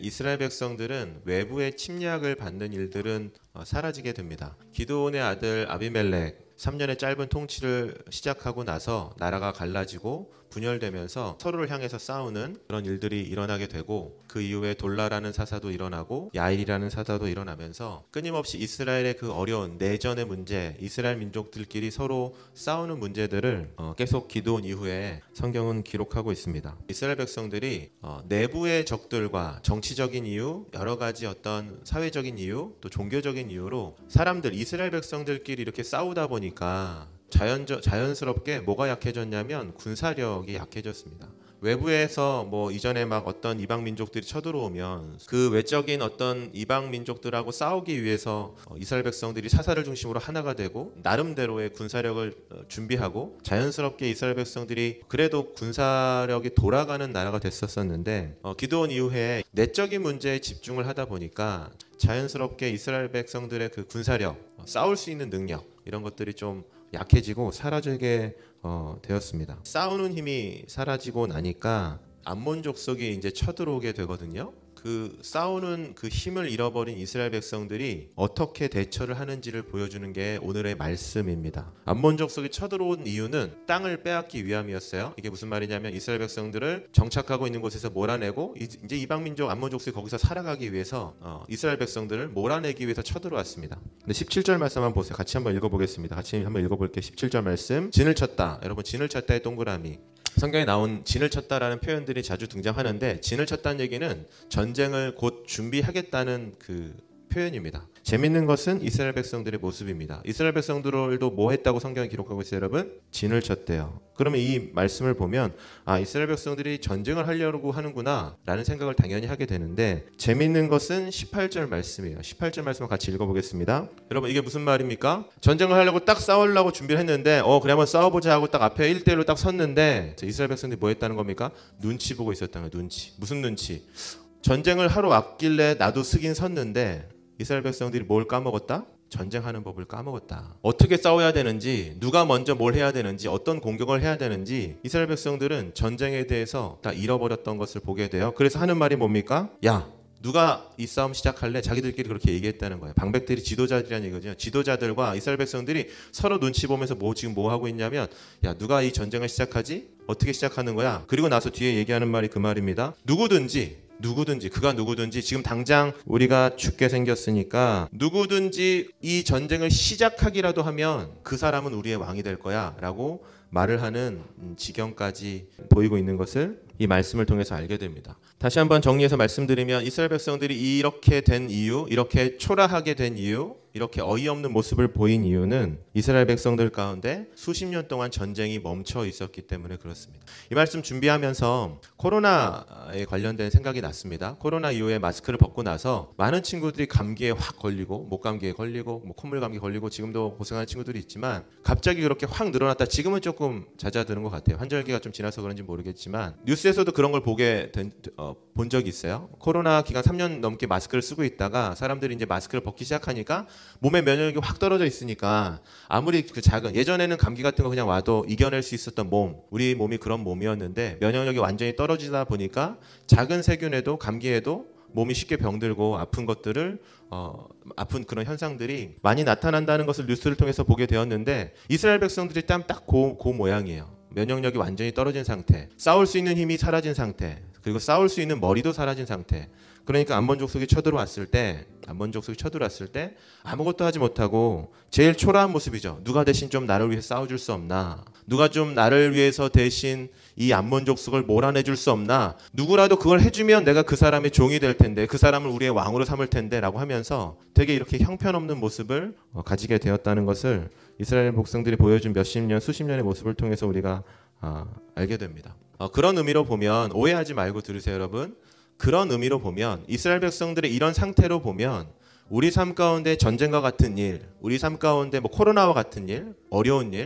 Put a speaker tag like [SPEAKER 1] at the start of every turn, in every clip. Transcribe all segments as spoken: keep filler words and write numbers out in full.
[SPEAKER 1] 이스라엘 백성들은 외부의 침략을 받는 일들은 사라지게 됩니다. 기드온의 아들 아비멜렉 삼 년의 짧은 통치를 시작하고 나서 나라가 갈라지고 분열되면서 서로를 향해서 싸우는 그런 일들이 일어나게 되고, 그 이후에 돌라라는 사사도 일어나고 야일이라는 사사도 일어나면서 끊임없이 이스라엘의 그 어려운 내전의 문제, 이스라엘 민족들끼리 서로 싸우는 문제들을 어, 계속 기드온 이후에 성경은 기록하고 있습니다. 이스라엘 백성들이 어, 내부의 적들과 정치적인 이유, 여러 가지 어떤 사회적인 이유, 또 종교적인 이유로 사람들, 이스라엘 백성들끼리 이렇게 싸우다 보니까 자연저, 자연스럽게 뭐가 약해졌냐면 군사력이 약해졌습니다. 외부에서 뭐 이전에 막 어떤 이방 민족들이 쳐들어오면 그 외적인 어떤 이방 민족들하고 싸우기 위해서 이스라엘 백성들이 사사를 중심으로 하나가 되고 나름대로의 군사력을 준비하고, 자연스럽게 이스라엘 백성들이 그래도 군사력이 돌아가는 나라가 됐었었는데, 어, 기드온 이후에 내적인 문제에 집중을 하다 보니까 자연스럽게 이스라엘 백성들의 그 군사력, 싸울 수 있는 능력, 이런 것들이 좀 약해지고 사라지게 어, 되었습니다. 싸우는 힘이 사라지고 나니까 암몬 족속이 이제 쳐들어오게 되거든요. 그 싸우는 그 힘을 잃어버린 이스라엘 백성들이 어떻게 대처를 하는지를 보여주는 게 오늘의 말씀입니다. 암몬 족속이 쳐들어온 이유는 땅을 빼앗기 위함이었어요. 이게 무슨 말이냐면 이스라엘 백성들을 정착하고 있는 곳에서 몰아내고, 이제 이방 민족 암몬 족속이 거기서 살아가기 위해서 어, 이스라엘 백성들을 몰아내기 위해서 쳐들어왔습니다. 근데 십칠 절 말씀 한번 보세요. 같이 한번 읽어보겠습니다. 같이 한번 읽어볼게요. 십칠 절 말씀. 진을 쳤다. 여러분, 진을 쳤다의 동그라미. 성경에 나온 진을 쳤다라는 표현들이 자주 등장하는데, 진을 쳤다는 얘기는 전쟁을 곧 준비하겠다는 그 표현입니다. 재밌는 것은 이스라엘 백성들의 모습입니다. 이스라엘 백성들도 뭐 했다고 성경이 기록하고 있어요, 여러분? 진을 쳤대요. 그러면 이 말씀을 보면 아, 이스라엘 백성들이 전쟁을 하려고 하는구나 라는 생각을 당연히 하게 되는데, 재밌는 것은 십팔 절 말씀이에요. 십팔 절 말씀을 같이 읽어보겠습니다. 여러분, 이게 무슨 말입니까? 전쟁을 하려고 딱 싸우려고 준비를 했는데 어 그래 한번 싸워보자 하고 딱 앞에 일 대일로 딱 섰는데, 이스라엘 백성들이 뭐 했다는 겁니까? 눈치 보고 있었다는 거예요. 눈치. 무슨 눈치? 전쟁을 하러 왔길래 나도 쓰긴 섰는데 이스라엘 백성들이 뭘 까먹었다? 전쟁하는 법을 까먹었다. 어떻게 싸워야 되는지, 누가 먼저 뭘 해야 되는지, 어떤 공격을 해야 되는지 이스라엘 백성들은 전쟁에 대해서 다 잃어버렸던 것을 보게 돼요. 그래서 하는 말이 뭡니까? 야, 누가 이 싸움 시작할래? 자기들끼리 그렇게 얘기했다는 거예요. 방백들이 지도자들이라는 얘기거든요. 지도자들과 이스라엘 백성들이 서로 눈치 보면서 뭐 지금 뭐 하고 있냐면, 야, 누가 이 전쟁을 시작하지? 어떻게 시작하는 거야? 그리고 나서 뒤에 얘기하는 말이 그 말입니다. 누구든지 누구든지 그가 누구든지 지금 당장 우리가 죽게 생겼으니까 누구든지 이 전쟁을 시작하기라도 하면 그 사람은 우리의 왕이 될 거야 라고 말을 하는 지경까지 보이고 있는 것을 이 말씀을 통해서 알게 됩니다. 다시 한번 정리해서 말씀드리면, 이스라엘 백성들이 이렇게 된 이유, 이렇게 초라하게 된 이유, 이렇게 어이없는 모습을 보인 이유는 이스라엘 백성들 가운데 수십 년 동안 전쟁이 멈춰 있었기 때문에 그렇습니다. 이 말씀 준비하면서 코로나에 관련된 생각이 났습니다. 코로나 이후에 마스크를 벗고 나서 많은 친구들이 감기에 확 걸리고, 목감기에 걸리고, 뭐 콧물 감기 걸리고 지금도 고생하는 친구들이 있지만, 갑자기 그렇게 확 늘어났다 지금은 조금 잦아드는 것 같아요. 환절기가 좀 지나서 그런지 모르겠지만 뉴스에서도 그런 걸 보게 된, 어, 본 적이 있어요. 코로나 기간 삼 년 넘게 마스크를 쓰고 있다가 사람들이 이제 마스크를 벗기 시작하니까 몸의 면역력이 확 떨어져 있으니까, 아무리 그 작은, 예전에는 감기 같은 거 그냥 와도 이겨낼 수 있었던 몸, 우리 몸이 그런 몸이었는데 면역력이 완전히 떨어지다 보니까 작은 세균에도, 감기에도 몸이 쉽게 병들고 아픈 것들을 어, 아픈 그런 현상들이 많이 나타난다는 것을 뉴스를 통해서 보게 되었는데, 이스라엘 백성들이 딱 그 그 모양이에요. 면역력이 완전히 떨어진 상태, 싸울 수 있는 힘이 사라진 상태, 그리고 싸울 수 있는 머리도 사라진 상태. 그러니까 암몬 족속이 쳐들어왔을 때, 암몬 족속이 쳐들어왔을 때 아무것도 하지 못하고 제일 초라한 모습이죠. 누가 대신 좀 나를 위해 싸워줄 수 없나? 누가 좀 나를 위해서 대신 이 암몬 족속을 몰아내줄 수 없나? 누구라도 그걸 해주면 내가 그 사람의 종이 될 텐데, 그 사람을 우리의 왕으로 삼을 텐데 라고 하면서 되게 이렇게 형편없는 모습을 가지게 되었다는 것을 이스라엘 백성들이 보여준 몇십 년, 수십 년의 모습을 통해서 우리가 어, 알게 됩니다. 어, 그런 의미로 보면, 오해하지 말고 들으세요, 여러분. 그런 의미로 보면, 이스라엘 백성들의 이런 상태로 보면 우리 삶 가운데 전쟁과 같은 일, 우리 삶 가운데 뭐 코로나와 같은 일, 어려운 일,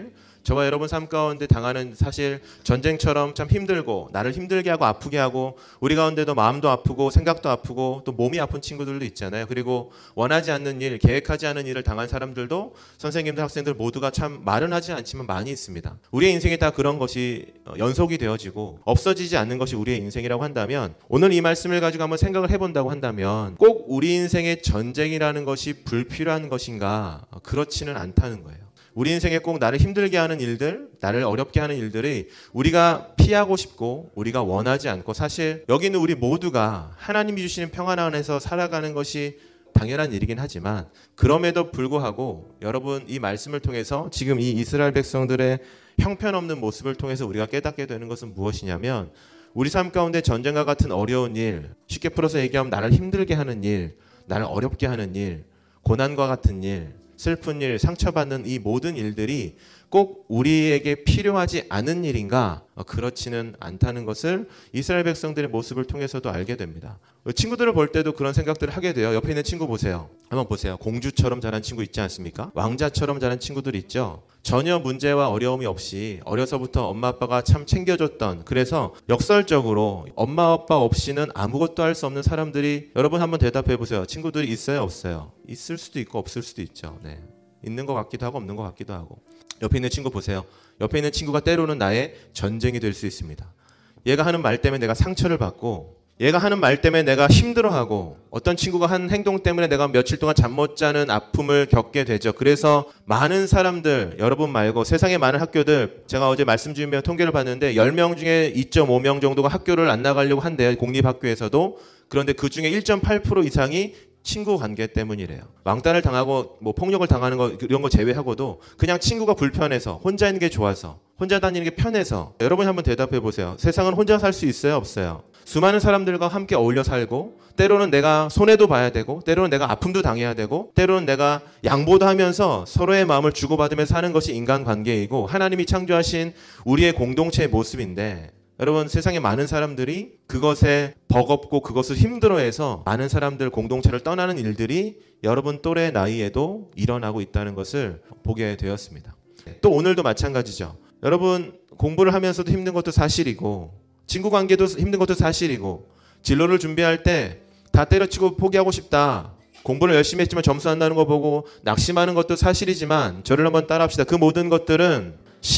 [SPEAKER 1] 저와 여러분 삶 가운데 당하는 사실 전쟁처럼 참 힘들고 나를 힘들게 하고 아프게 하고 우리 가운데도 마음도 아프고 생각도 아프고 또 몸이 아픈 친구들도 있잖아요. 그리고 원하지 않는 일, 계획하지 않은 일을 당한 사람들도 선생님들, 학생들 모두가 참 말은 하지 않지만 많이 있습니다. 우리의 인생에 다 그런 것이 연속이 되어지고 없어지지 않는 것이 우리의 인생이라고 한다면 오늘 이 말씀을 가지고 한번 생각을 해본다고 한다면 꼭 우리 인생의 전쟁이라는 것이 불필요한 것인가? 그렇지는 않다는 거예요. 우리 인생에 꼭 나를 힘들게 하는 일들, 나를 어렵게 하는 일들이 우리가 피하고 싶고 우리가 원하지 않고 사실 여기 있는 우리 모두가 하나님이 주시는 평안 안에서 살아가는 것이 당연한 일이긴 하지만 그럼에도 불구하고 여러분 이 말씀을 통해서 지금 이 이스라엘 백성들의 형편없는 모습을 통해서 우리가 깨닫게 되는 것은 무엇이냐면 우리 삶 가운데 전쟁과 같은 어려운 일, 쉽게 풀어서 얘기하면 나를 힘들게 하는 일, 나를 어렵게 하는 일, 고난과 같은 일, 슬픈 일, 상처받는 이 모든 일들이 꼭 우리에게 필요하지 않은 일인가? 그렇지는 않다는 것을 이스라엘 백성들의 모습을 통해서도 알게 됩니다. 친구들을 볼 때도 그런 생각들을 하게 돼요. 옆에 있는 친구 보세요. 한번 보세요. 공주처럼 자란 친구 있지 않습니까? 왕자처럼 자란 친구들 있죠. 전혀 문제와 어려움이 없이 어려서부터 엄마 아빠가 참 챙겨줬던, 그래서 역설적으로 엄마 아빠 없이는 아무것도 할 수 없는 사람들이, 여러분 한번 대답해 보세요. 친구들이 있어요, 없어요? 있을 수도 있고 없을 수도 있죠. 네. 있는 것 같기도 하고 없는 것 같기도 하고. 옆에 있는 친구 보세요. 옆에 있는 친구가 때로는 나의 전쟁이 될 수 있습니다. 얘가 하는 말 때문에 내가 상처를 받고, 얘가 하는 말 때문에 내가 힘들어하고, 어떤 친구가 한 행동 때문에 내가 며칠 동안 잠 못 자는 아픔을 겪게 되죠. 그래서 많은 사람들, 여러분 말고 세상의 많은 학교들, 제가 어제 말씀 주면 통계를 봤는데 열 명 중에 이 점 오 명 정도가 학교를 안 나가려고 한대요. 공립학교에서도. 그런데 그 중에 일 점 팔 퍼센트 이상이 친구 관계 때문이래요. 왕따를 당하고 뭐 폭력을 당하는 거 이런 거 제외하고도 그냥 친구가 불편해서, 혼자 있는 게 좋아서, 혼자 다니는 게 편해서. 여러분이 한번 대답해 보세요. 세상은 혼자 살 수 있어요, 없어요? 수많은 사람들과 함께 어울려 살고, 때로는 내가 손해도 봐야 되고, 때로는 내가 아픔도 당해야 되고, 때로는 내가 양보도 하면서 서로의 마음을 주고받으면서 사는 것이 인간관계이고 하나님이 창조하신 우리의 공동체의 모습인데, 여러분 세상에 많은 사람들이 그것에 버겁고 그것을 힘들어해서 많은 사람들 공동체를 떠나는 일들이 여러분 또래 나이에도 일어나고 있다는 것을 보게 되었습니다. 또 오늘도 마찬가지죠. 여러분 공부를 하면서도 힘든 것도 사실이고, 친구 관계도 힘든 것도 사실이고, 진로를 준비할 때 다 때려치고 포기하고 싶다, 공부를 열심히 했지만 점수 안 나는 거 보고 낙심하는 것도 사실이지만, 저를 한번 따라합시다. 그 모든 것들은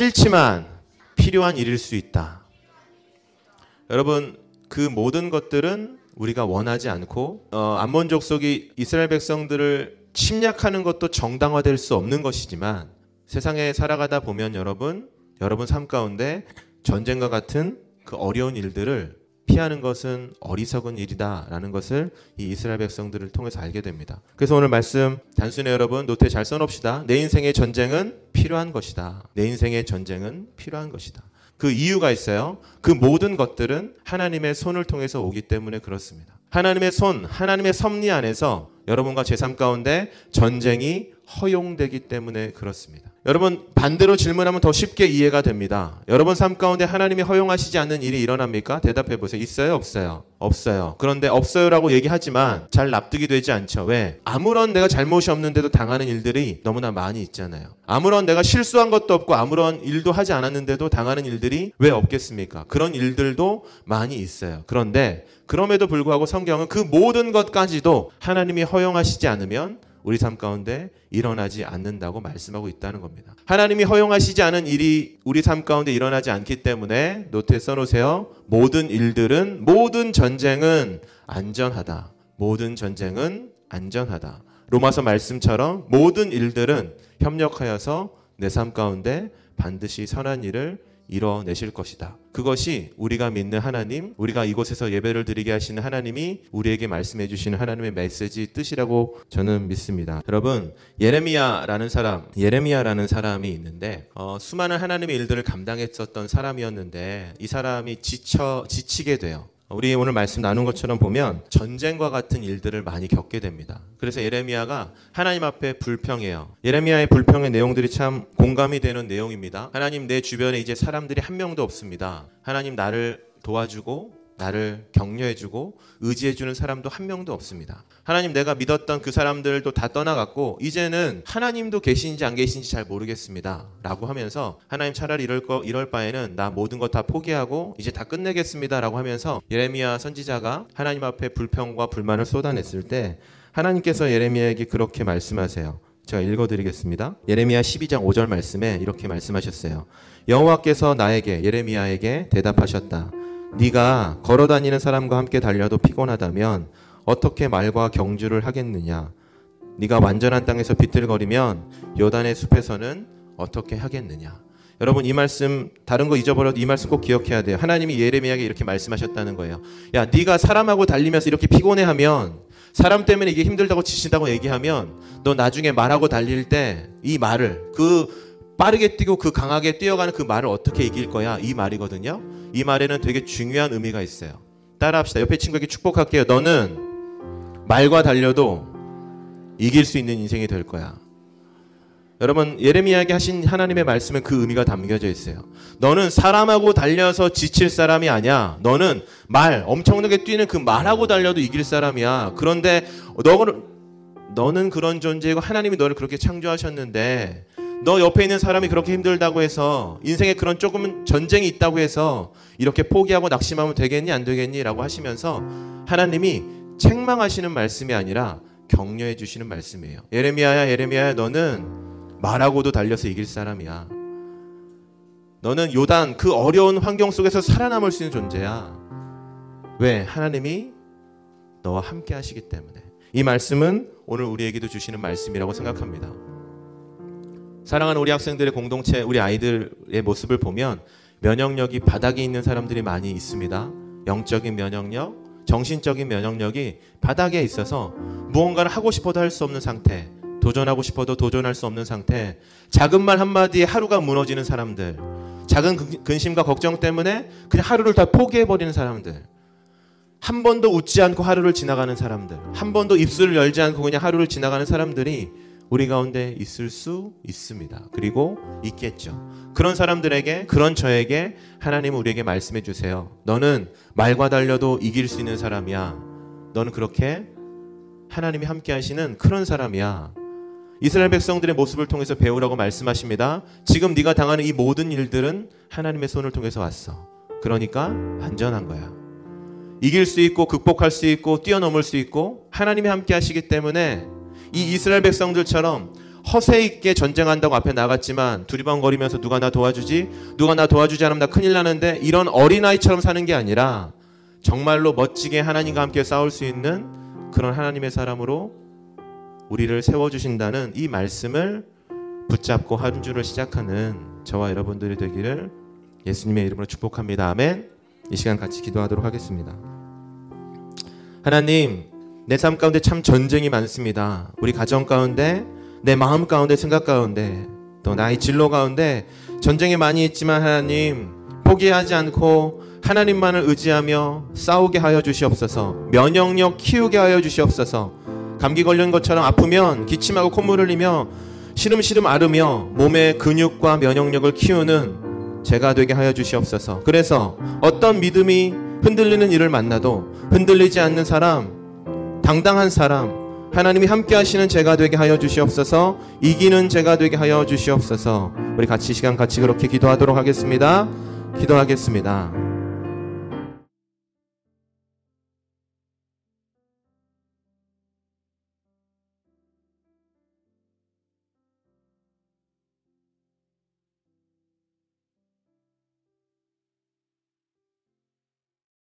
[SPEAKER 1] 싫지만 필요한 일일 수 있다. 여러분 그 모든 것들은 우리가 원하지 않고 어, 암몬 족속이 이스라엘 백성들을 침략하는 것도 정당화될 수 없는 것이지만, 세상에 살아가다 보면 여러분 여러분 삶 가운데 전쟁과 같은 그 어려운 일들을 피하는 것은 어리석은 일이다라는 것을 이 이스라엘 백성들을 통해서 알게 됩니다. 그래서 오늘 말씀 단순히 여러분 노트에 잘 써놓읍시다. 내 인생의 전쟁은 필요한 것이다. 내 인생의 전쟁은 필요한 것이다. 그 이유가 있어요. 그 모든 것들은 하나님의 손을 통해서 오기 때문에 그렇습니다. 하나님의 손, 하나님의 섭리 안에서 여러분과 제 삶 가운데 전쟁이 허용되기 때문에 그렇습니다. 여러분 반대로 질문하면 더 쉽게 이해가 됩니다. 여러분 삶 가운데 하나님이 허용하시지 않는 일이 일어납니까? 대답해 보세요. 있어요? 없어요? 없어요. 그런데 없어요라고 얘기하지만 잘 납득이 되지 않죠. 왜? 아무런 내가 잘못이 없는데도 당하는 일들이 너무나 많이 있잖아요. 아무런 내가 실수한 것도 없고 아무런 일도 하지 않았는데도 당하는 일들이 왜 없겠습니까? 그런 일들도 많이 있어요. 그런데 그럼에도 불구하고 성경은 그 모든 것까지도 하나님이 허용하시지 않으면 우리 삶 가운데 일어나지 않는다고 말씀하고 있다는 겁니다. 하나님이 허용하시지 않은 일이 우리 삶 가운데 일어나지 않기 때문에 노트에 써놓으세요. 모든 일들은, 모든 전쟁은 안전하다. 모든 전쟁은 안전하다. 로마서 말씀처럼 모든 일들은 협력하여서 내 삶 가운데 반드시 선한 일을 이뤄내실 것이다. 그것이 우리가 믿는 하나님, 우리가 이곳에서 예배를 드리게 하시는 하나님이 우리에게 말씀해 주시는 하나님의 메시지 뜻이라고 저는 믿습니다. 여러분 예레미야라는 사람, 예레미야라는 사람이 있는데 어, 수많은 하나님의 일들을 감당했었던 사람이었는데 이 사람이 지쳐 지치게 돼요. 우리 오늘 말씀 나눈 것처럼 보면 전쟁과 같은 일들을 많이 겪게 됩니다. 그래서 예레미야가 하나님 앞에 불평해요. 예레미야의 불평의 내용들이 참 공감이 되는 내용입니다. 하나님, 내 주변에 이제 사람들이 한 명도 없습니다. 하나님, 나를 도와주고 나를 격려해주고 의지해주는 사람도 한 명도 없습니다. 하나님, 내가 믿었던 그 사람들도 다 떠나갔고 이제는 하나님도 계신지 안 계신지 잘 모르겠습니다 라고 하면서, 하나님 차라리 이럴 거 이럴 바에는 나 모든 것 다 포기하고 이제 다 끝내겠습니다 라고 하면서 예레미야 선지자가 하나님 앞에 불평과 불만을 쏟아냈을 때 하나님께서 예레미야에게 그렇게 말씀하세요. 제가 읽어드리겠습니다. 예레미야 십이 장 오 절 말씀에 이렇게 말씀하셨어요. 여호와께서 나에게, 예레미야에게 대답하셨다. 네가 걸어다니는 사람과 함께 달려도 피곤하다면 어떻게 말과 경주를 하겠느냐? 네가 완전한 땅에서 비틀거리면 요단의 숲에서는 어떻게 하겠느냐? 여러분, 이 말씀 다른 거 잊어버려도 이 말씀 꼭 기억해야 돼요. 하나님이 예레미야에게 이렇게 말씀하셨다는 거예요. 야, 네가 사람하고 달리면서 이렇게 피곤해하면, 사람 때문에 이게 힘들다고 지친다고 얘기하면 너 나중에 말하고 달릴 때 이 말을, 그 빠르게 뛰고 그 강하게 뛰어가는 그 말을 어떻게 이길 거야? 이 말이거든요. 이 말에는 되게 중요한 의미가 있어요. 따라합시다. 옆에 친구에게 축복할게요. 너는 말과 달려도 이길 수 있는 인생이 될 거야. 여러분, 예레미야에게 하신 하나님의 말씀에 그 의미가 담겨져 있어요. 너는 사람하고 달려서 지칠 사람이 아니야. 너는 말, 엄청나게 뛰는 그 말하고 달려도 이길 사람이야. 그런데 너는, 너는 그런 존재이고 하나님이 너를 그렇게 창조하셨는데, 너 옆에 있는 사람이 그렇게 힘들다고 해서, 인생에 그런 조금은 전쟁이 있다고 해서 이렇게 포기하고 낙심하면 되겠니 안 되겠니 라고 하시면서 하나님이 책망하시는 말씀이 아니라 격려해 주시는 말씀이에요. 예레미야야, 예레미야야, 너는 말하고도 달려서 이길 사람이야. 너는 요단, 그 어려운 환경 속에서 살아남을 수 있는 존재야. 왜? 하나님이 너와 함께 하시기 때문에. 이 말씀은 오늘 우리에게도 주시는 말씀이라고 생각합니다. 사랑하는 우리 학생들의 공동체, 우리 아이들의 모습을 보면 면역력이 바닥에 있는 사람들이 많이 있습니다. 영적인 면역력, 정신적인 면역력이 바닥에 있어서 무언가를 하고 싶어도 할 수 없는 상태, 도전하고 싶어도 도전할 수 없는 상태, 작은 말 한마디에 하루가 무너지는 사람들, 작은 근심과 걱정 때문에 그냥 하루를 다 포기해버리는 사람들, 한 번도 웃지 않고 하루를 지나가는 사람들, 한 번도 입술을 열지 않고 그냥 하루를 지나가는 사람들이 우리 가운데 있을 수 있습니다. 그리고 있겠죠. 그런 사람들에게, 그런 저에게 하나님은 우리에게 말씀해 주세요. 너는 말과 달려도 이길 수 있는 사람이야. 너는 그렇게 하나님이 함께 하시는 그런 사람이야. 이스라엘 백성들의 모습을 통해서 배우라고 말씀하십니다. 지금 네가 당하는 이 모든 일들은 하나님의 손을 통해서 왔어. 그러니까 안전한 거야. 이길 수 있고 극복할 수 있고 뛰어넘을 수 있고 하나님이 함께 하시기 때문에 이 이스라엘 백성들처럼 허세 있게 전쟁한다고 앞에 나갔지만 두리번거리면서 누가 나 도와주지? 누가 나 도와주지 않으면 나 큰일 나는데, 이런 어린아이처럼 사는 게 아니라 정말로 멋지게 하나님과 함께 싸울 수 있는 그런 하나님의 사람으로 우리를 세워주신다는 이 말씀을 붙잡고 한 주를 시작하는 저와 여러분들이 되기를 예수님의 이름으로 축복합니다. 아멘. 이 시간 같이 기도하도록 하겠습니다. 하나님, 내 삶 가운데 참 전쟁이 많습니다. 우리 가정 가운데, 내 마음 가운데, 생각 가운데, 또 나의 진로 가운데 전쟁이 많이 있지만 하나님, 포기하지 않고 하나님만을 의지하며 싸우게 하여 주시옵소서. 면역력 키우게 하여 주시옵소서. 감기 걸린 것처럼 아프면 기침하고 콧물 흘리며 시름시름 앓으며 몸의 근육과 면역력을 키우는 제가 되게 하여 주시옵소서. 그래서 어떤 믿음이 흔들리는 일을 만나도 흔들리지 않는 사람, 당당한 사람, 하나님이 함께 하시는 제가 되게 하여 주시옵소서. 이기는 제가 되게 하여 주시옵소서. 우리 같이 시간 같이 그렇게 기도하도록 하겠습니다. 기도하겠습니다.